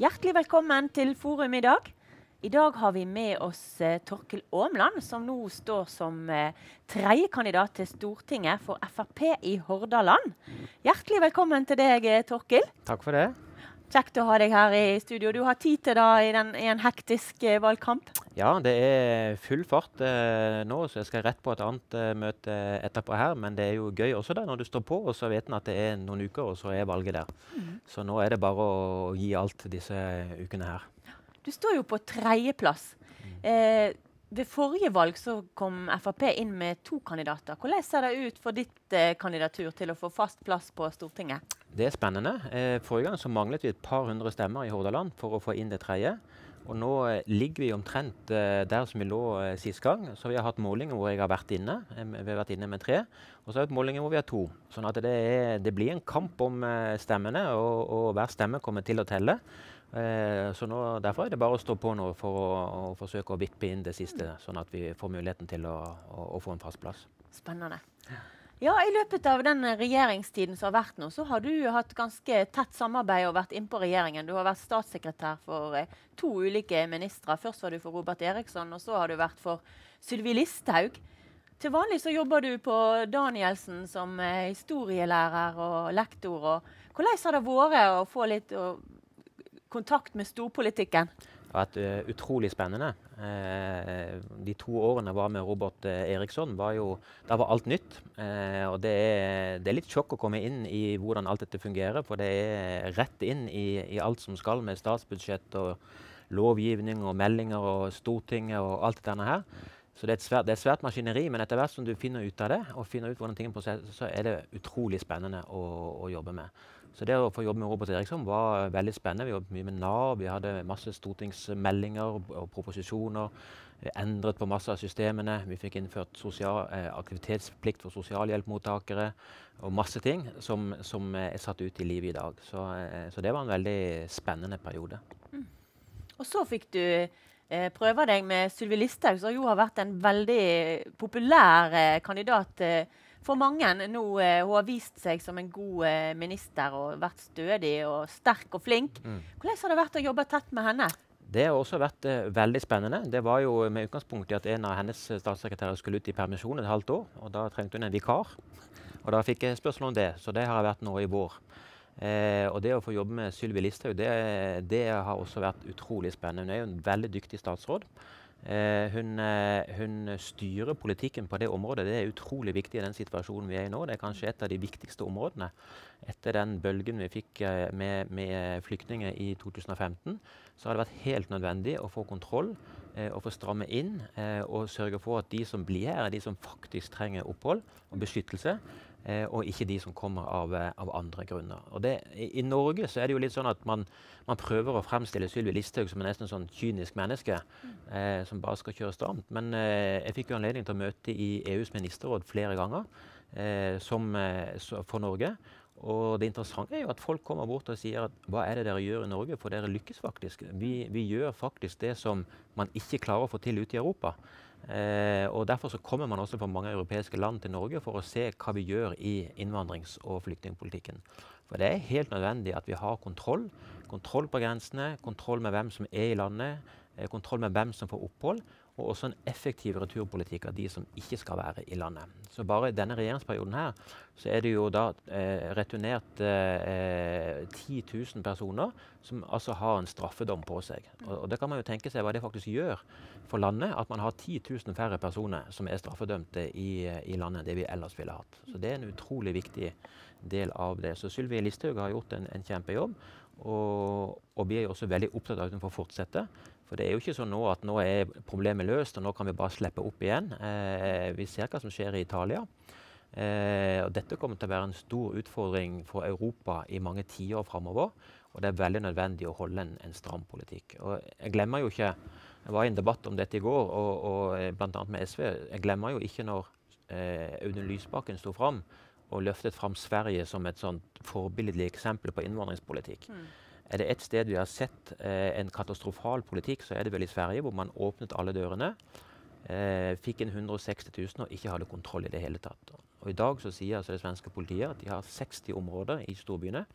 Hjertelig velkommen til Forum i dag. I dag har vi med oss Torkil Åmland, som nå står som tredje kandidat til Stortinget for Frp i Hordaland. Hjertelig velkommen til deg, Torkil. Takk for det. Kjekt å ha deg her i studio. Du har tid til da i en hektisk valgkamp? Ja, det er full fart nå, så jeg skal rett på et annet møte etterpå her. Men det er jo gøy også da, når du står på, og så vet en at det er noen uker, og så er valget der. Så nå er det bare å gi alt disse ukene her. Du står jo på tredjeplass. Ved forrige valg så kom Frp inn med 2 kandidater. Hvordan ser det ut for ditt kandidatur til å få fast plass på Stortinget? Det er spennende. Forrige gang så manglet vi et par hundre stemmer i Hordaland for å få inn det tredje. Og nå ligger vi omtrent der som vi lå sist gang. Så vi har hatt målinger hvor jeg har vært inne. Vi har vært inne med 3. Og så har vi hatt målinger hvor vi har 2. Sånn at det blir en kamp om stemmene, og hver stemme kommer til å telle. Så derfor er det bare å stå på nå for å forsøke å vippe inn det siste, sånn at vi får muligheten til å få en fast plass. Spennende. Ja, i løpet av den regjeringstiden som har vært nå, så har du hatt ganske tett samarbeid og vært inne på regjeringen. Du har vært statssekretær for 2 ulike ministre. Først var du for Robert Eriksson, og så har du vært for Sylvi Listhaug. Til vanlig så jobber du på Danielsen som historielærer og lektor. Og hvordan har det vært å få litt kontakt med storpolitikken? Det har vært utrolig spennende. De 2 årene jeg var med Robert Eriksson, da var alt nytt. Og det er litt sjokk å komme inn i hvordan alt dette fungerer, for det er rett inn i alt som skal med statsbudsjett og lovgivning og meldinger og Stortinget og alt dette her. Så det er et svært maskineri, men etter hvert som du finner ut av det, og finner ut hvordan ting er, så er det utrolig spennende å jobbe med. Så det å få jobbe med Robert Eriksson var veldig spennende. Vi jobbet mye med Nav, vi hadde masse stortingsmeldinger og proposisjoner. Vi endret på masse av systemene. Vi fikk innført aktivitetsplikt for sosialhjelpmottakere og masse ting som er satt ut i livet i dag. Så det var en veldig spennende periode. Og så fikk du prøve deg med Sylvi Listhaug, som jo har vært en veldig populær kandidat for mange. Nå hun har vist seg som en god minister og vært stødig og sterk og flink. Hvordan har det vært å jobbe tett med henne? Det har også vært veldig spennende. Det var jo med utgangspunkt i at en av hennes statssekretærer skulle ut i permisjon et halvt år, og da trengte hun en vikar. Og da fikk jeg spørsmål om det, så det har jeg vært nå i vår. Og det å få jobbe med Sylvi Listhaug, det har også vært utrolig spennende. Hun er jo en veldig dyktig statsråd. Hun styrer politikken på det området. Det er utrolig viktig i den situasjonen vi er i nå. Det er kanskje et av de viktigste områdene. Etter den bølgen vi fikk med flyktninger i 2015, så har det vært helt nødvendig å få kontroll og få stramme inn og sørge for at de som blir her, er de som faktisk trenger opphold og beskyttelse, og ikke de som kommer av andre grunner. Og i Norge så er det jo litt sånn at man prøver å fremstille Sylvi Listhaug som en nesten sånn kynisk menneske som bare skal kjøre stramt. Men jeg fikk jo anledning til å møte i EUs ministerråd flere ganger for Norge. Og det interessante er jo at folk kommer bort og sier at hva er det dere gjør i Norge, for dere lykkes faktisk. Vi gjør faktisk det som man ikke klarer å få til ute i Europa. Og derfor så kommer man også fra mange europeiske land til Norge for å se hva vi gjør i innvandrings- og flyktningpolitikken. For det er helt nødvendig at vi har kontroll på grensene, kontroll med hvem som er i landet, kontroll med hvem som får opphold, og også en effektiv returpolitikk av de som ikke skal være i landet. Så bare i denne regjeringsperioden her, så er det jo da returnert 10 000 personer som altså har en straffedom på seg. Og det kan man jo tenke seg hva det faktisk gjør for landet, at man har 10 000 færre personer som er straffedømte i landet enn det vi ellers ville hatt. Så det er en utrolig viktig del av det. Så Sylvi Listhaug har gjort en kjempejobb, og vi er jo også veldig opptatt av at hun får fortsette. For det er jo ikke sånn nå at nå er problemet løst, og nå kan vi bare slippe opp igjen. Vi ser hva som skjer i Italia. Og dette kommer til å være en stor utfordring for Europa i mange tiår fremover. Og det er veldig nødvendig å holde en stram politikk. Og jeg glemmer jo ikke, jeg var i en debatt om dette i går, og blant annet med SV, jeg glemmer jo ikke når Audun Lysbakken stod fram og løftet fram Sverige som et sånt forbilledlig eksempel på innvandringspolitikk. Er det et sted vi har sett en katastrofal politikk, så er det vel i Sverige, hvor man åpnet alle dørene, fikk inn 160 000 og ikke hadde kontroll i det hele tatt. Og i dag så sier altså det svenske politiet at de har 60 områder i storbyene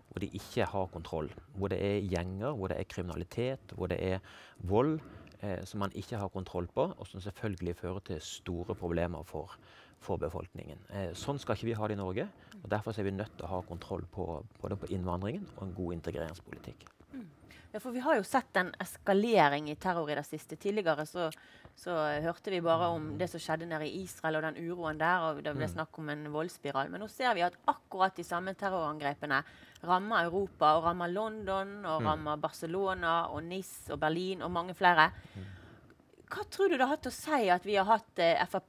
hvor de ikke har kontroll. Hvor det er gjenger, hvor det er kriminalitet, hvor det er vold som man ikke har kontroll på, og som selvfølgelig fører til store problemer for befolkningen. Sånn skal ikke vi ha det i Norge, og derfor er vi nødt til å ha kontroll både på innvandringen og en god integreringspolitikk. Ja, for vi har jo sett en eskalering i terror i det siste. Tidligere så hørte vi bare om det som skjedde nede i Israel og den uroen der, og det ble snakk om en voldsspiral. Men nå ser vi at akkurat de samme terrorangrepene rammer Europa, og rammer London, og rammer Barcelona, og Nice, og Berlin, og mange flere. Hva tror du det har hatt å si at vi har hatt FrP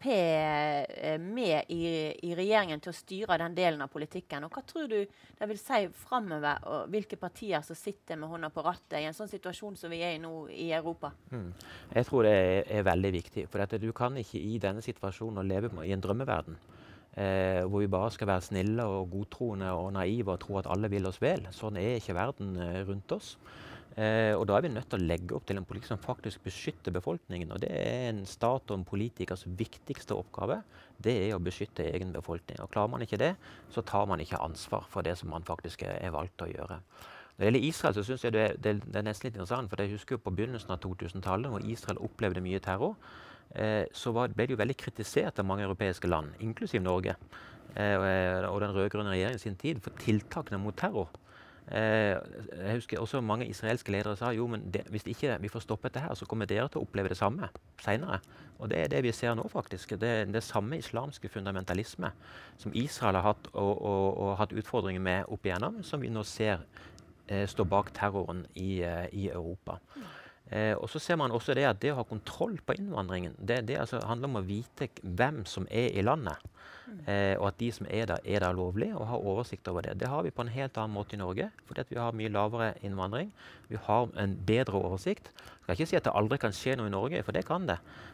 med i regjeringen til å styre den delen av politikken? Og hva tror du det vil si fremover, og hvilke partier som sitter med hånda på rattet i en sånn situasjon som vi er i nå i Europa? Jeg tror det er veldig viktig, for du kan ikke i denne situasjonen leve i en drømmeverden, hvor vi bare skal være snille og godtroende og naive og tro at alle vil oss vel. Sånn er ikke verden rundt oss. Og da er vi nødt til å legge opp til en politikk som faktisk beskytter befolkningen. Og det er en stat og en politikers viktigste oppgave. Det er å beskytte egen befolkning. Og klarer man ikke det, så tar man ikke ansvar for det som man faktisk er valgt til å gjøre. Når det gjelder Israel, så synes jeg det er nesten litt interessant, for jeg husker jo på begynnelsen av 2000-tallet, hvor Israel opplevde mye terror, så ble det jo veldig kritisert av mange europeiske land, inklusiv Norge, og den rød-grønne regjeringen sin tid, for tiltakene mot terror. Jeg husker også mange israelske ledere sa jo, men hvis ikke vi får stoppet det her, så kommer dere til å oppleve det samme senere. Og det er det vi ser nå faktisk. Det er det samme islamske fundamentalisme som Israel har hatt og hatt utfordringer med opp igjennom, som vi nå ser står bak terroren i Europa. Og så ser man også det at det å ha kontroll på innvandringen, det altså handler om å vite hvem som er i landet. Og at de som er der lovlig, og har oversikt over det. Det har vi på en helt annen måte i Norge, fordi at vi har mye lavere innvandring. Vi har en bedre oversikt. Jeg skal ikke si at det aldri kan skje noe i Norge, for det kan det.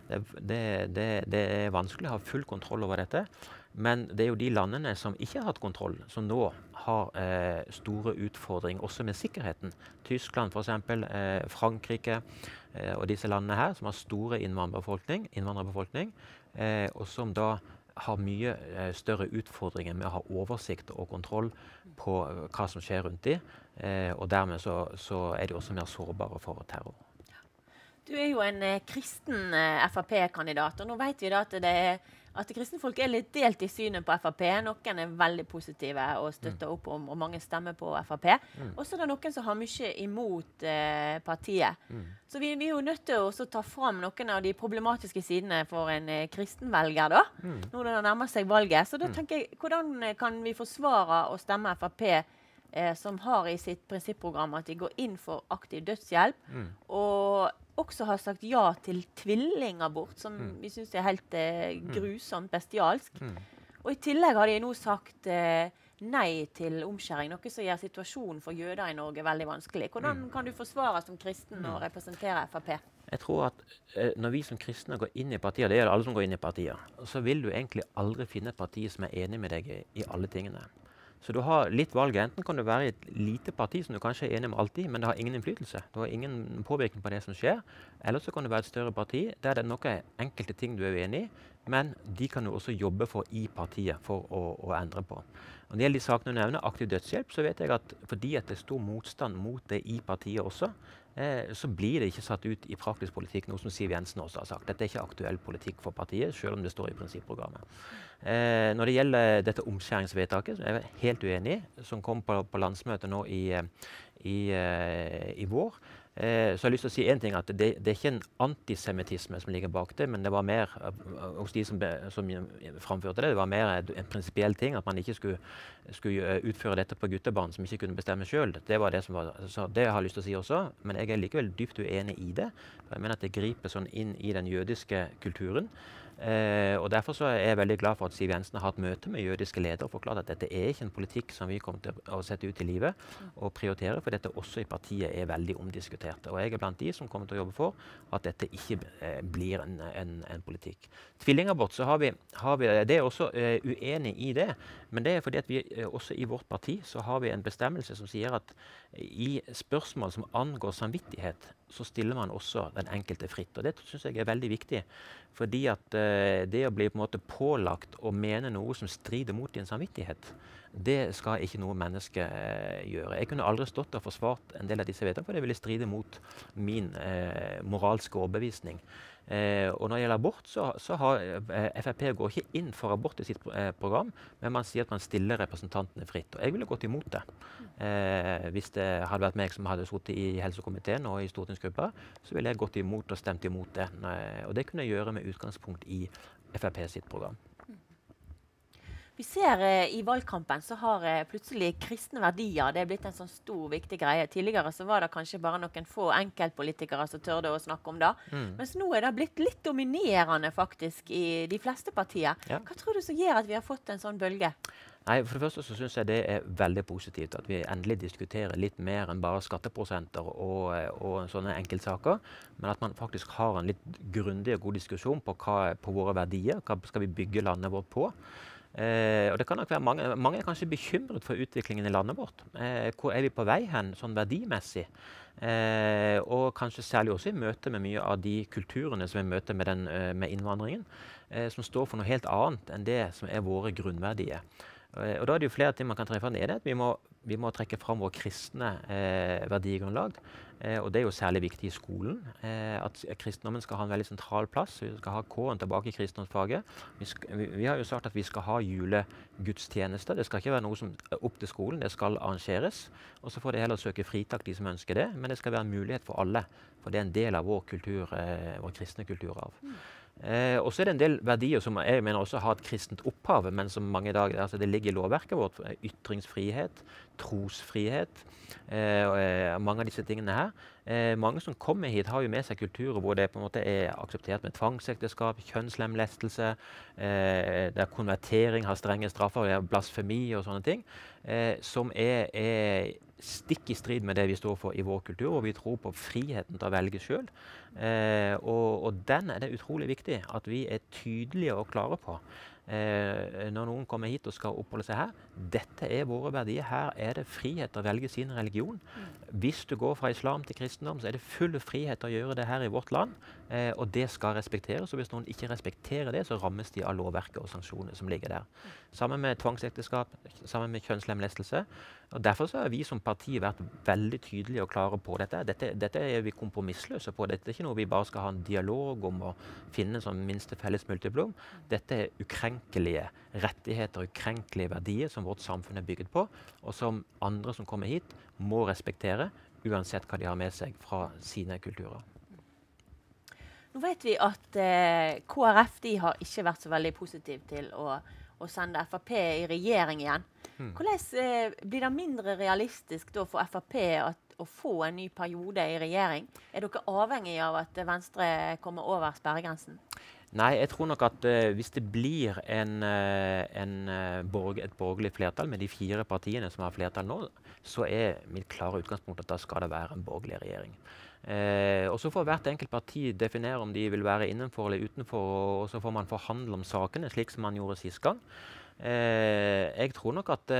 Det er vanskelig å ha full kontroll over dette. Men det er jo de landene som ikke har hatt kontroll, som nå har store utfordringer også med sikkerheten. Tyskland for eksempel, Frankrike og disse landene her, som har store innvandrerbefolkning, og som da har mye større utfordringer med å ha oversikt og kontroll på hva som skjer rundt dem. Og dermed så er de også mer sårbare for terror. Du er jo en kristen FrP-kandidat, og nå vet vi da at kristenfolk er litt delt i synet på FrP. Noen er veldig positive og støtter opp om, og mange stemmer på FrP. Og så er det noen som har mye imot partiet. Så vi er jo nødt til å ta fram noen av de problematiske sidene for en kristenvelger da, når det nærmer seg valget. Så da tenker jeg, hvordan kan vi forsvare å stemme FrP som har i sitt prinsipprogram at de går inn for aktiv dødshjelp, og også har sagt ja til tvillingabort, som vi synes er helt grusomt, bestialsk. Og i tillegg har de nå sagt nei til omskjæring, noe som gjør situasjonen for jøder i Norge veldig vanskelig. Hvordan kan du forsvare som kristen og representere FrP? Jeg tror at når vi som kristne går inn i partier, det gjelder alle som går inn i partier, så vil du egentlig aldri finne et parti som er enig med deg i alle tingene. Så du har litt valg. Enten kan du være i et lite parti som du kanskje er enig med alltid, men det har ingen innflytelse. Du har ingen påvirkning på det som skjer. Eller så kan du være et større parti der det er noen enkelte ting du er uenig i, men de kan du også jobbe for i partiet for å endre på. Og når det gjelder de sakene du nevner, aktiv dødshjelp, så vet jeg at fordi at det er stor motstand mot det i partiet også, så blir det ikke satt ut i praktisk politikk, noe som Siv Jensen også har sagt. Dette er ikke aktuell politikk for partiet, selv om det står i prinsipprogrammet. Når det gjelder dette omskjæringsvedtaket, som jeg er helt uenig i, som kom på landsmøtet nå i vår, så jeg har lyst til å si en ting, at det er ikke en antisemittisme som ligger bak det, men det var mer, hos de som framførte det var mer en prinsipiell ting, at man ikke skulle utføre dette på guttebarn som ikke kunne bestemme selv. Det var det som var, så det har jeg lyst til å si også, men jeg er likevel dypt uenig i det. Jeg mener at det griper sånn inn i den jødiske kulturen. Og derfor så er jeg veldig glad for at Siv Jensen har hatt møte med jødiske ledere og forklart at dette er ikke en politikk som vi kommer til å sette ut i livet og prioritere, for dette også i partiet er veldig omdiskutert. Og jeg er blant de som kommer til å jobbe for at dette ikke blir en politikk. Tvillingabort, så har vi det er også uenig i det, men det er fordi at vi også i vårt parti så har vi en bestemmelse som sier at i spørsmål som angår samvittighet, så stiller man også den enkelte fritt. Og det synes jeg veldig viktig. Fordi at det å bli på en måte pålagt å mene noe som strider mot din samvittighet, det skal ikke noe menneske gjøre. Jeg kunne aldri stått og forsvart en del av disse vedtakene, for det ville stride mot min moralske overbevisning. Og når det gjelder abort, så har FrP går ikke inn for abort i sitt program, men man sier at man stiller representantene fritt. Og jeg ville gått imot det. Hvis det hadde vært meg som hadde sittet i helsekomiteen og i stortingsgruppa, så ville jeg gått imot og stemt imot det. Og det kunne jeg gjøre med utgangspunkt i FrP sitt program. Vi ser i valgkampen så har plutselig kristne verdier det er blitt en sånn stor, viktig greie. Tidligere så var det kanskje bare noen få enkeltpolitikere som tørde å snakke om det. Mens nå er det blitt litt dominerende faktisk i de fleste partier. Ja. Hva tror du som gjør at vi har fått en sånn bølge? Nei, for det første så synes jeg det er veldig positivt at vi endelig diskuterer litt mer enn bare skatteprosenter og sånne enkeltsaker, men at man faktisk har en litt grundig og god diskusjon på våre verdier, hva skal vi bygge landet vårt på. Og det kan nok være mange er kanskje bekymret for utviklingen i landet vårt. Hvor er vi på vei hen, sånn verdimessig? Og kanskje særlig også i møte med mye av de kulturene som vi møter med innvandringen, som står for noe helt annet enn det som er våre grunnverdier. Og da er det jo flere ting man kan trekke fram. Det at vi må trekke fram vår kristne verdigrunnlag. Og det er jo særlig viktig i skolen. At kristendommen skal ha en veldig sentral plass. Vi skal ha K-en tilbake i kristendomsfaget. Vi har jo sagt at vi skal ha julegudstjenester. Det skal ikke være noe som er opp til skolen. Det skal arrangeres. Og så får de heller søke fritak, de som ønsker det. Men det skal være en mulighet for alle. For det er en del av vår kultur, vår kristne kulturarv. Og så er det en del verdier som jeg mener også har et kristent opphav, men som mange i dag, altså det ligger i lovverket vårt. Ytringsfrihet, trosfrihet, mange av disse tingene her. Mange som kommer hit har jo med seg kulturer hvor det på en måte er akseptert med tvangsekteskap, kjønnslemlestelse, der konvertering har strenge straffer, blasfemi og sånne ting, som er stikk i strid med det vi står for i vår kultur, og vi tror på friheten til å velge selv. Og den er det utrolig viktig at vi er tydelige og klare på. Når noen kommer hit og skal oppholde seg her, dette er våre verdier. Her er det frihet til å velge sin religion. Hvis du går fra islam til kristendom, så er det full frihet til å gjøre det her i vårt land, og det skal respekteres. Og hvis noen ikke respekterer det, så rammes de av lovverket og sanksjoner som ligger der. Sammen med tvangsekteskap, sammen med kjønnslemlestelse. Og derfor så har vi som parti vært veldig tydelige og klare på dette. Dette er vi kompromissløse på. Dette er ikke noe vi bare skal ha en dialog om å finne som minste felles multiplum. Dette er ukrenkelige rettigheter, ukrenkelige verdier som vårt samfunn er bygget på, og som andre som kommer hit må respektere, uansett hva de har med seg fra sine kulturer. Nå vet vi at KrF de har ikke vært så veldig positiv til å sende Frp i regjering igjen. Hvordan blir det mindre realistisk da for Frp å få en ny periode i regjering? Er dere avhengig av at Venstre kommer over sperregrensen? Nei, jeg tror nok at hvis det blir et borgerlig flertall med de 4 partiene som har flertall nå, så er mitt klare utgangspunkt at da skal det være en borgerlig regjering. Og så får hvert enkelt parti definere om de vil være innenfor eller utenfor, og så får man forhandle om sakene, slik som man gjorde sist gang. Jeg tror nok at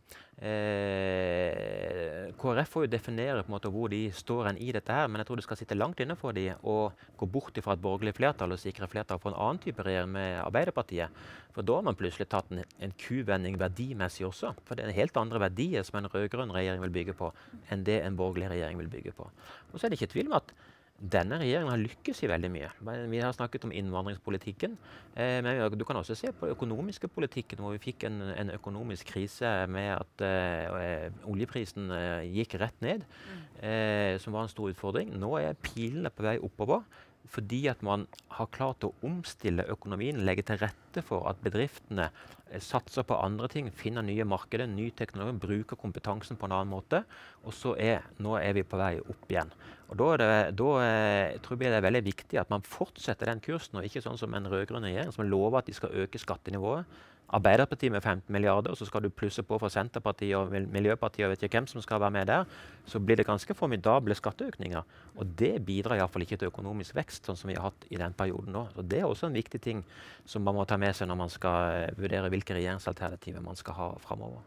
KrF får jo definere på en måte hvor de står i dette her, men jeg tror det skal sitte langt inne for de å gå bort fra et borgerlig flertall og sikre flertall for en annen type regjering med Arbeiderpartiet. For da har man plutselig tatt en kuvending verdimessig også. For det er helt andre verdier som en rød-grønn regjering vil bygge på, enn det en borgerlig regjering vil bygge på. Og så er det ikke tvil om at denne regjeringen har lykkes i veldig mye. Vi har snakket om innvandringspolitikken, men du kan også se på økonomiske politikken, hvor vi fikk en økonomisk krise med at oljeprisen gikk rett ned, som var en stor utfordring. Nå er pilene på vei oppover, fordi at man har klart å omstille økonomien, legge til rette for at bedriftene satser på andre ting, finner nye markeder, ny teknologi, bruker kompetansen på en annen måte, og så nå er vi på vei opp igjen. Og da tror jeg det er veldig viktig at man fortsetter den kursen, og ikke sånn som en rød-grønn regjering som lover at de skal øke skattenivået. Arbeiderpartiet med 15 milliarder, og så skal du plusse på for Senterpartiet og Miljøpartiet, og vet ikke hvem som skal være med der, så blir det ganske formidable skatteøkninger. Og det bidrar i hvert fall ikke til økonomisk vekst, sånn som vi har hatt i den perioden nå. Så det er også en viktig ting som man må ta med seg når man skal vurdere hvilke regjeringsalternativer man skal ha fremover.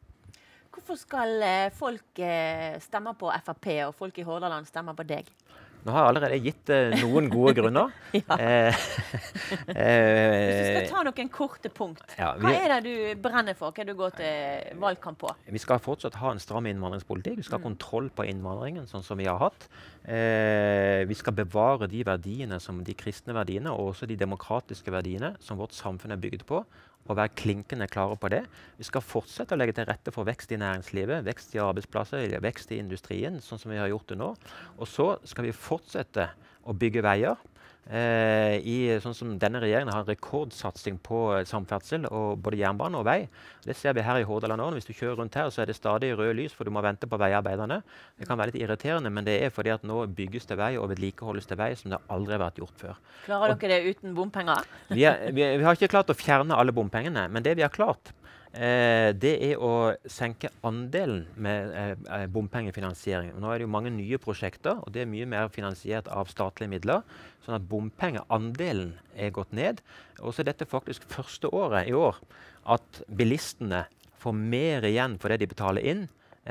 Hvorfor skal folk stemme på Frp, og folk i Hordaland stemme på deg? Nå har jeg allerede gitt noen gode grunner. Hvis du skal ta noen korte punkt, hva er det du brenner for? Hva du går til valgkamp på? Vi skal fortsatt ha en stram innvandringspolitikk. Vi skal ha kontroll på innvandringen, sånn som vi har hatt. Vi skal bevare de verdiene, som de kristne verdiene, og også de demokratiske verdiene som vårt samfunn er bygget på, og være klinkende klare på det. Vi skal fortsette å legge til rette for vekst i næringslivet, vekst i arbeidsplasser, vekst i industrien, sånn som vi har gjort det nå. Og så skal vi fortsette å bygge veier. Sånn som denne regjeringen har en rekordsatsing på samferdsel, og både jernbane og vei. Det ser vi her i Hordaland nå. Hvis du kjører rundt her, så er det stadig røde lys, for du må vente på veiarbeiderne. Det kan være litt irriterende, men det er fordi at nå bygges det vei og vedlikeholdes det vei som det aldri har vært gjort før. Klarer dere det uten bompenger? Vi har ikke klart å fjerne alle bompengene, men det vi har klart, det er å senke andelen med bompengefinansiering. Nå er det jo mange nye prosjekter, og det er mye mer finansiert av statlige midler, sånn at bompengeandelen er gått ned. Og så er dette faktisk første året i år at bilistene får mer igjen for det de betaler inn,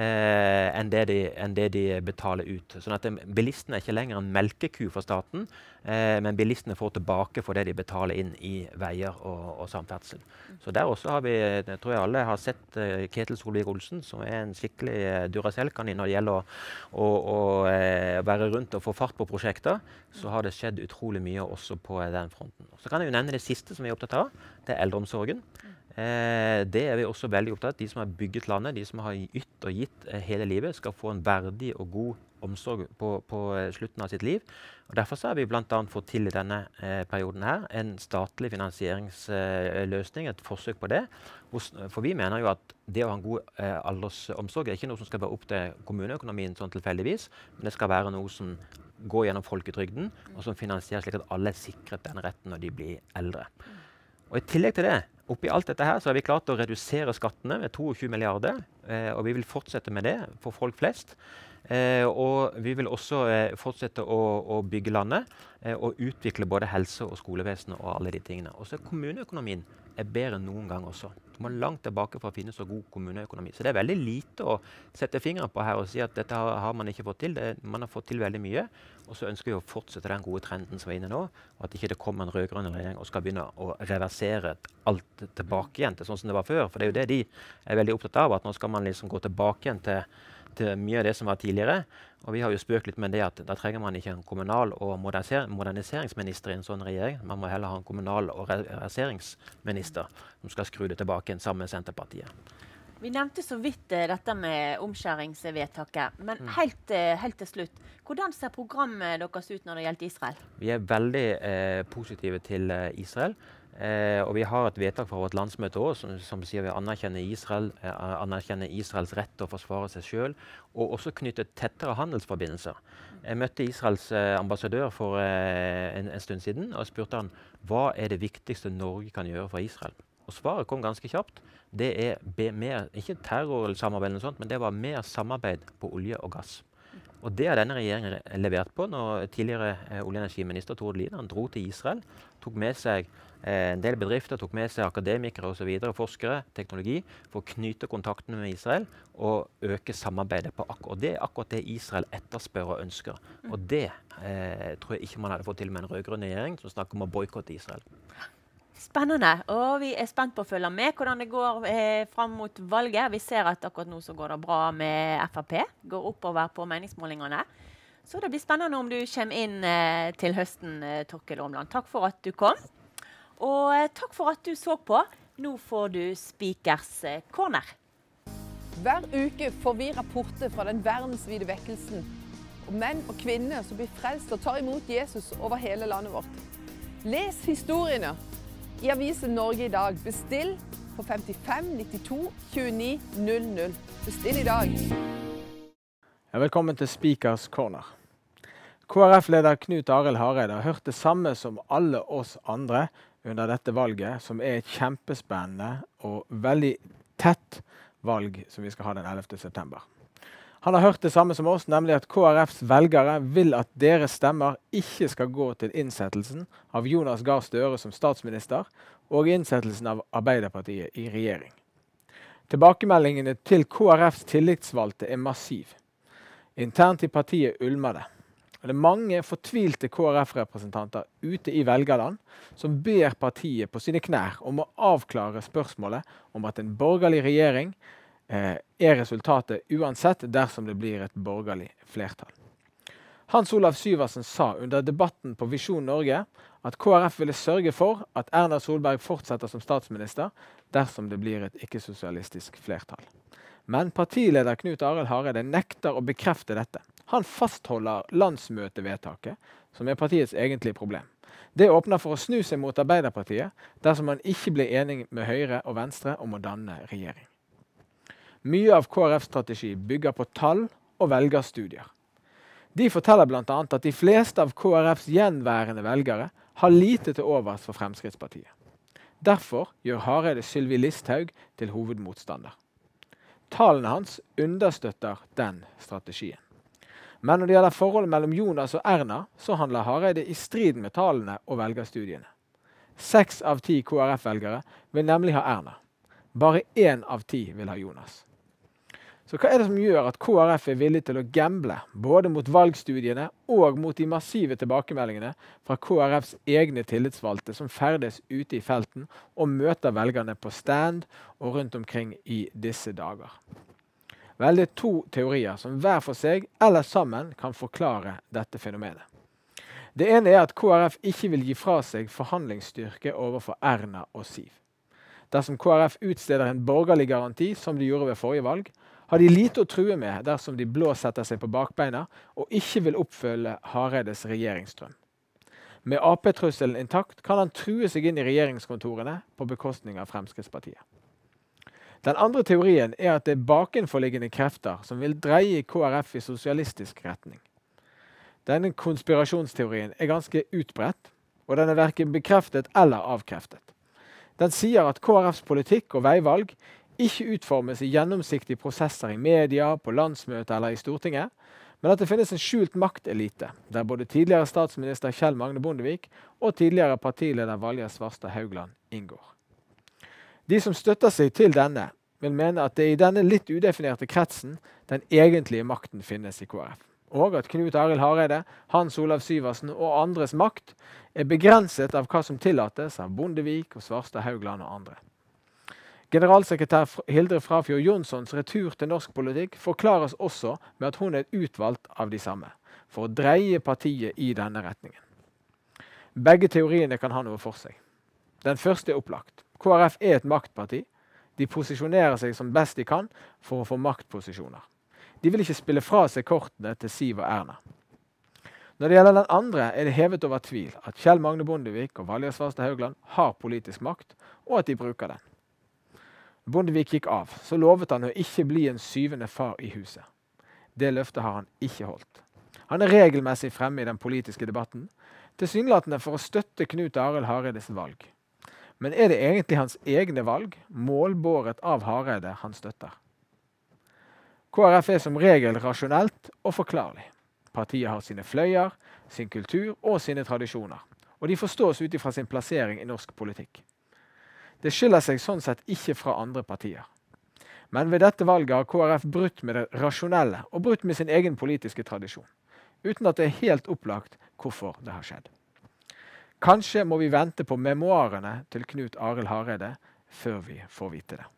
enn det de betaler ut. Sånn at bilistene er ikke lenger en melkeku for staten, men bilistene får tilbake for det de betaler inn i veier og samferdsel. Så der også har vi, jeg tror jeg alle har sett Ketil Solvik-Olsen, som er en skikkelig Duracell-kanin når det gjelder å være rundt og få fart på prosjekter. Så har det skjedd utrolig mye også på den fronten. Så kan jeg jo nevne det siste som vi er opptatt av, det er eldreomsorgen. Det er vi også veldig opptatt av. De som har bygget landet, de som har ytt og gitt hele livet, skal få en verdig og god omsorg på slutten av sitt liv. Og derfor så har vi blant annet fått til i denne perioden her en statlig finansieringsløsning, et forsøk på det. For vi mener jo at det å ha en god aldersomsorg er ikke noe som skal være opp til kommuneøkonomien sånn tilfeldigvis, men det skal være noe som går gjennom folketrygden, og som finansieres slik at alle er sikret denne retten når de blir eldre. Og i tillegg til det, oppi alt dette her, så har vi klart å redusere skattene med 22 milliarder, og vi vil fortsette med det for folk flest. Og vi vil også fortsette å bygge landet og utvikle både helse- og skolevesenet og alle de tingene. Og så kommuneøkonomien er bedre enn noen gang også. Du må langt tilbake for å finne så god kommuneøkonomi. Så det er veldig lite å sette fingeren på her og si at dette har man ikke fått til. Man har fått til veldig mye, og så ønsker vi å fortsette den gode trenden som er inne nå, og at ikke det kommer en rød-grønn regjering og skal begynne å reversere alt tilbake igjen til sånn som det var før. For det er jo det de er veldig opptatt av, at nå skal man liksom gå tilbake igjen til mye av det som var tidligere. Og vi har jo spøkt litt med det at da trenger man ikke en kommunal- og moderniseringsminister i en sånn regjering. Man må heller ha en kommunal- og reverseringsminister som skal skru det tilbake igjen sammen med Senterpartiet. Vi nevnte så vidt dette med omskjæringsvedtaket, men helt til slutt, hvordan ser programmet deres ut når det gjelder Israel? Vi er veldig positive til Israel. Og vi har et vedtak fra vårt landsmøte også, som sier vi anerkjenner Israels rett til å forsvare seg selv, og også knytte tettere handelsforbindelser. Jeg møtte Israels ambassadør for en stund siden, og spurte han hva er det viktigste Norge kan gjøre for Israel. Og svaret kom ganske kjapt. Det er mer, ikke terrorsamarbeid eller noe sånt, men det var mer samarbeid på olje og gass. Og det har denne regjeringen levert på når tidligere olje- og energiminister Tord Lien han dro til Israel, tok med seg en del bedrifter, tok med seg akademikere og så videre, forskere, teknologi, for å knyte kontaktene med Israel og øke samarbeidet på akkurat. Og det er akkurat det Israel etterspør og ønsker. Og det tror jeg ikke man hadde fått til med en rød-grønn regjering som snakker om å boykotte Israel. Spennende, og vi er spent på å følge med hvordan det går frem mot valget. Vi ser at akkurat nå så går det bra med FrP, går oppover på meningsmålingene. Så det blir spennende om du kommer inn til høsten, Torkel Åmland. Takk for at du kom, og takk for at du så på. Nå får du Speakers Corner. Hver uke får vi rapporter fra den verdensvide vekkelsen, og menn og kvinner som blir frelst og tar imot Jesus over hele landet vårt. Les historiene i avisen Norge i dag. Bestill på 55 92 29 00. Bestill i dag. Velkommen til Speakers Corner. KrF-leder Knut Arild Hareide har hørt det samme som alle oss andre under dette valget, som er et kjempespennende og veldig tett valg som vi skal ha den 11. september. Han har hørt det samme som oss, nemlig at KrFs velgere vil at deres stemmer ikke skal gå til innsettelsen av Jonas Gahr Støre som statsminister og innsettelsen av Arbeiderpartiet i regjering. Tilbakemeldingene til KrFs tillitsvalgte er massiv. Internt i partiet ulmer det. Og det er mange fortvilte KrF-representanter ute i velgerland som ber partiet på sine knær om å avklare spørsmålet om at en borgerlig regjering er resultatet uansett dersom det blir et borgerlig flertall. Hans Olav Syversen sa under debatten på Visjon Norge at KrF ville sørge for at Erna Solberg fortsetter som statsminister dersom det blir et ikke-sosialistisk flertall. Men partileder Knut Arild Hareide nekter å bekrefte dette. Han fastholder landsmøtevedtaket, som er partiets egentlige problem. Det åpner for å snu seg mot Arbeiderpartiet dersom man ikke blir enig med Høyre og Venstre om å danne regjering. Mye av KrFs strategi bygger på tall og velgerstudier. De forteller blant annet at de fleste av KrFs gjenværende velgere har lite til overs for Fremskrittspartiet. Derfor gjør Hareide Sylvi Listhaug til hovedmotstander. Tallene hans understøtter den strategien. Men når det gjelder forholdet mellom Jonas og Erna, så handler Hareide i strid med tallene og velgerstudiene. 6 av 10 KrF-velgere vil nemlig ha Erna. Bare 1 av 10 vil ha Jonas. Så hva er det som gjør at KrF er villig til å gamble, både mot valgstudiene og mot de massive tilbakemeldingene fra KrFs egne tillitsvalgte som ferdes ute i felten og møter velgerne på stand og rundt omkring i disse dager? Vel, det er 2 teorier som hver for seg eller sammen kan forklare dette fenomenet. Det ene er at KrF ikke vil gi fra seg forhandlingsstyrke overfor Erna og Siv. Dersom KrF utsteder en borgerlig garanti, som de gjorde ved forrige valg, har de lite å true med dersom de blå setter seg på bakbeina og ikke vil oppfølge Hareides regjeringsstrøm. Med AP-trusselen intakt kan han true seg inn i regjeringskontorene på bekostning av Fremskrittspartiet. Den andre teorien er at det er bakenforliggende krefter som vil dreie KrF i sosialistisk retning. Denne konspirasjonsteorien er ganske utbredt, og den er hverken bekreftet eller avkreftet. Den sier at KrFs politikk og veivalg ikke utformes i gjennomsiktige prosesser i media, på landsmøte eller i Stortinget, men at det finnes en skjult maktelite, der både tidligere statsminister Kjell Magne Bondevik og tidligere partileder Valgerd Svarstad Haugland inngår. De som støtter seg til denne, vil mene at det er i denne litt udefinerte kretsen den egentlige makten finnes i KrF, og at Knut Arild Hareide, Hans Olav Syversen og andres makt er begrenset av hva som tillates av Bondevik og Svarstad Haugland og andre. Generalsekretær Hilde Frafjord Jonssons retur til norsk politikk forklares også med at hun er utvalgt av de samme, for å dreie partiet i denne retningen. Begge teoriene kan ha noe for seg. Den første er opplagt. KrF er et maktparti. De posisjonerer seg som best de kan for å få maktposisjoner. De vil ikke spille fra seg kortene til Siv og Erna. Når det gjelder den andre, er det hevet over tvil at Kjell Magne Bondevik og Valgerd Svarstad Haugland har politisk makt, og at de bruker den. Bondevik gikk av, så lovet han å ikke bli en 7. far i huset. Det løftet har han ikke holdt. Han er regelmessig fremme i den politiske debatten, tilsynelatende for å støtte Knut Arild Hareides valg. Men er det egentlig hans egne valg, målbåret av Hareide, han støtter? KrF er som regel rasjonelt og forklarlig. Partiet har sine fløyer, sin kultur og sine tradisjoner, og de forstås ut fra sin plassering i norsk politikk. Det skiller seg sånn sett ikke fra andre partier. Men ved dette valget har KrF brutt med det rasjonelle og brutt med sin egen politiske tradisjon, uten at det er helt opplagt hvorfor det har skjedd. Kanskje må vi vente på memoarene til Knut Arild Hareide før vi får vite det.